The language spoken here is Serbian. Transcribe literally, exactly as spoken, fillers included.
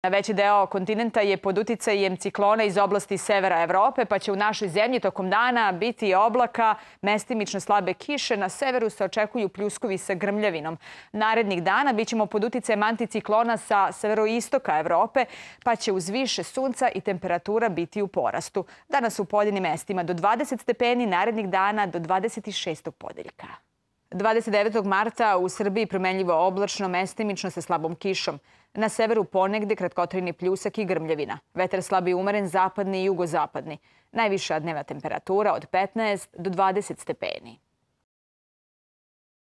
Veći deo kontinenta je pod uticajem ciklona iz oblasti severa Evrope, pa će u našoj zemlji tokom dana biti oblaka, mestimično slabe kiše. Na severu se očekuju pljuskovi sa grmljavinom. Narednih dana bićemo pod uticajem anticiklona sa severoistoka Evrope, pa će uz više sunca i temperatura biti u porastu. Danas u pojedinim mestima do dvadeset stepeni, narednih dana do dvadeset šest podeljka. dvadeset devetog marta u Srbiji promenljivo oblačno, mestimično sa slabom kišom. Na severu ponegde kratkotrajni pljusak i grmljavina. Vetar slab i umeren, zapadni i jugozapadni. Najviša dnevna temperatura od petnaest do dvadeset stepeni.